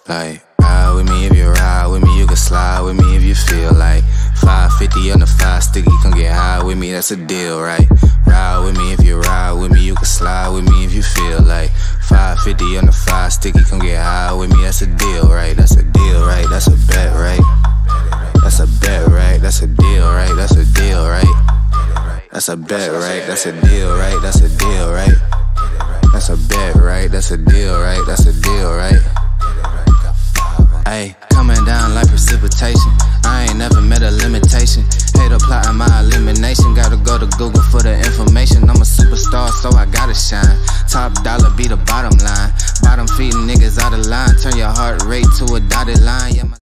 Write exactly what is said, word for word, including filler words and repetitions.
Like, ride with me if you ride with me, you can slide with me if you feel like five fifty on the five sticky, come get high with me, that's a deal, right? Ride with me if you ride with me, you can slide with me if you feel like five fifty on the five sticky, come get high with me, that's a deal, right? That's a deal, right? That's a bet, right? That's a bet, right? That's a deal, right? That's a deal, right? That's a bet, right? That's a deal, right? That's a deal, right? That's a bet, right? That's a deal, right? That's a deal, right? Ayy, coming down like precipitation. I ain't never met a limitation. Hate plotting my elimination. Gotta go to Google for the information. I'm a superstar, so I gotta shine. Top dollar be the bottom line. Bottom feeding niggas out of line. Turn your heart rate to a dotted line. Yeah,